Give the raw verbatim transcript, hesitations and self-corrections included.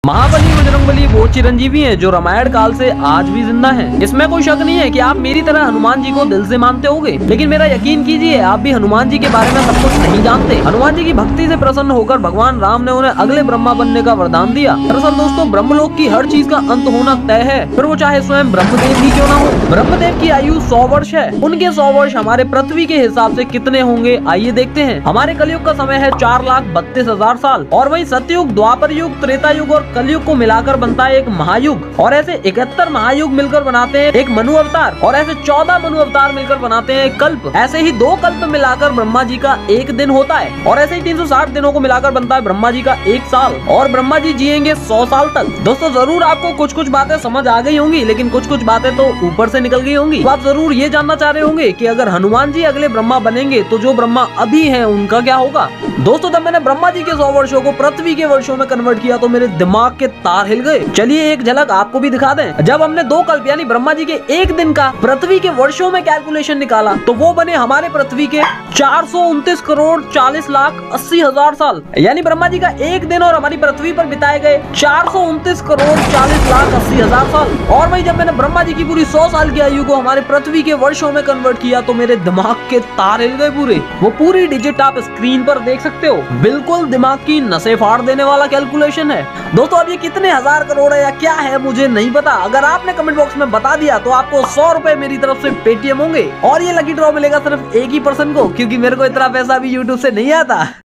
महाबली बजरंगबली वो चिरंजीवी हैं जो रामायण काल से आज भी जिंदा हैं। इसमें कोई शक नहीं है कि आप मेरी तरह हनुमान जी को दिल से मानते होंगे, लेकिन मेरा यकीन कीजिए आप भी हनुमान जी के बारे में सब कुछ नहीं जानते। हनुमान जी की भक्ति से प्रसन्न होकर भगवान राम ने उन्हें अगले ब्रह्मा बनने का वरदान दिया। दरअसल दोस्तों, ब्रह्मलोक की हर चीज का अंत होना तय है, फिर वो चाहे स्वयं ब्रह्मदेव ही क्यों न हो। ब्रह्मदेव की आयु सौ वर्ष है। उनके सौ वर्ष हमारे पृथ्वी के हिसाब से कितने होंगे, आइए देखते हैं। हमारे कलयुग का समय है चार लाख बत्तीस हजार साल, और वही सतयुग, द्वापर युग, त्रेता युग और कलयुग को मिलाकर बनता है एक महायुग। और ऐसे इकहत्तर महायुग मिलकर बनाते हैं एक मनु अवतार, और ऐसे चौदह मनु अवतार मिलकर बनाते हैं एक कल्प। ऐसे ही दो कल्प मिलाकर ब्रह्मा जी का एक दिन होता है, और ऐसे ही तीन सौ साठ दिनों को मिलाकर बनता है ब्रह्मा जी का एक साल, और ब्रह्मा जी जिएंगे सौ साल तक। दोस्तों, जरूर आपको कुछ कुछ बातें समझ आ गई होंगी, लेकिन कुछ कुछ बातें तो ऊपर से निकल गई होंगी। तो आप जरूर ये जानना चाह रहे होंगे कि अगर हनुमान जी अगले ब्रह्मा बनेंगे तो जो ब्रह्मा अभी है उनका क्या होगा। दोस्तों, जब मैंने ब्रह्मा जी के सौ वर्षों को पृथ्वी के वर्षों में कन्वर्ट किया तो मेरे दिमाग के तार हिल गए। चलिए एक झलक आपको भी दिखा दें। जब हमने दो कल्प यानी ब्रह्मा जी के एक दिन का पृथ्वी के वर्षों में कैलकुलेशन निकाला तो वो बने हमारे पृथ्वी के चार सौ उनतीस करोड़ चालीस लाख अस्सी हजार साल। यानी ब्रह्मा जी का एक दिन और हमारी पृथ्वी पर बिताए गए चार सौ उनतीस करोड़ चालीस लाख अस्सी हजार साल। और वही जब मैंने ब्रह्मा जी की पूरी सौ साल की आयु को हमारे पृथ्वी के वर्षों में कन्वर्ट किया तो मेरे दिमाग के तार हिल गए पूरे। वो पूरी डिजिट आप स्क्रीन पर देख सकते हो, बिल्कुल दिमाग की नसें फाड़ देने वाला कैलकुलेशन है। दोस्तों, अब ये कितने हजार करोड़ है या क्या है मुझे नहीं पता। अगर आपने कमेंट बॉक्स में बता दिया तो आपको सौ रुपए मेरी तरफ से पेटीएम होंगे, और ये लकी ड्रॉ मिलेगा सिर्फ एक ही पर्सन को, क्योंकि मेरे को इतना पैसा भी यूट्यूब से नहीं आता।